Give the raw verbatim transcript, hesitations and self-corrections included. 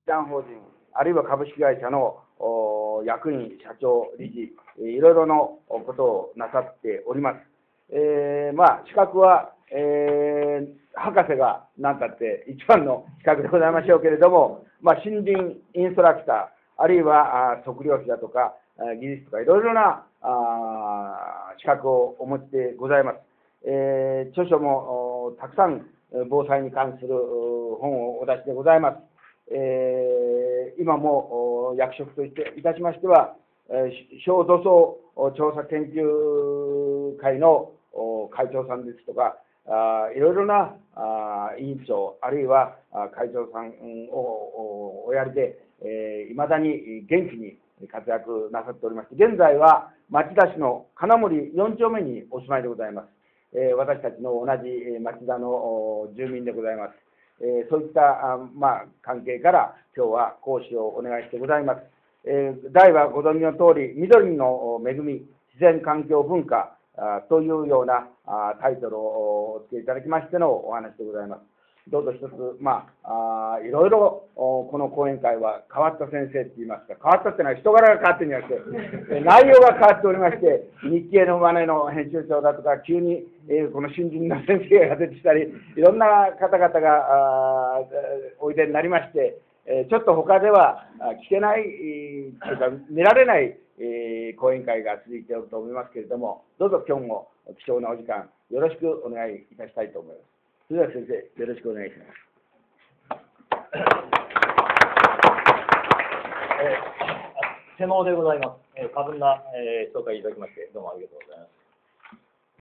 団法人、あるいは株式会社の役員、社長、理事、いろいろのことをなさっております。えー、まあ、資格は、えー、博士が何たって一番の資格でございましょうけれども、まあ、森林インストラクター、あるいは測量士だとか、技術とかいろいろなあ資格をお持ちでございます。えー、著書もたくさん防災に関する本をお出しでございます。えー、今も役職としていたしましては、小土層調査研究会の会長さんですとか、あいろいろなあ委員長、あるいは会長さんをおやりで、いまだに元気に活躍なさっておりまして、現在は町田市の金森よん丁目にお住まいでございます。えー、私たちの同じ町田の住民でございます。えー、そういったあ、まあ、関係から今日は講師をお願いしてございます。えー、題はご存知の通り、緑の恵み、自然環境文化あというようなあタイトルをお付けいただきましてのお話でございます。どうぞ一つ、まあ、あいろいろこの講演会は変わった先生って言いますか、変わったっていうのは人柄が変わってるんじゃなくて、内容が変わっておりまして、日経のマネの編集長だとか、急に、えー、この新人の先生が出てきたり、いろんな方々があおいでになりまして、えー、ちょっと他では聞けない、えー、というか見られない、えー、講演会が続いていると思いますけれども、どうぞ今日も貴重なお時間、よろしくお願いいたしたいと思います。それでは先生、よろしくお願いします。 えー、瀬能でございます。えー、過分な、えー、紹介いただきまして、どうもありがとうございます。